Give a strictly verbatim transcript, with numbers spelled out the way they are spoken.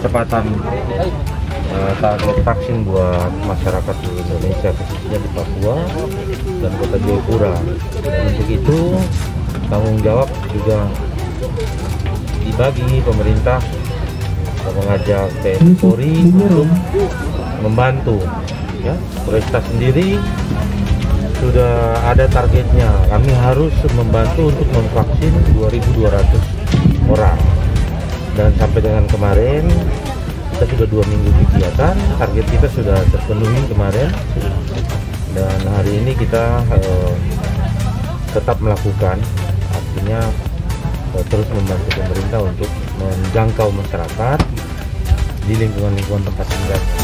percepatan uh, target vaksin buat masyarakat di Indonesia, khususnya di Papua dan Kota Jayapura. Dan untuk itu tanggung jawab juga dibagi pemerintah mengajak T N I Polri untuk membantu. Ya, Polresta sendiri sudah ada targetnya. Kami harus membantu untuk memvaksin dua ribu dua ratus orang. Dan sampai dengan kemarin kita sudah dua minggu kegiatan, target kita sudah terpenuhi kemarin. Dan hari ini kita eh, tetap melakukan, artinya eh, terus membantu pemerintah untuk menjangkau masyarakat di lingkungan-lingkungan tempat tinggal.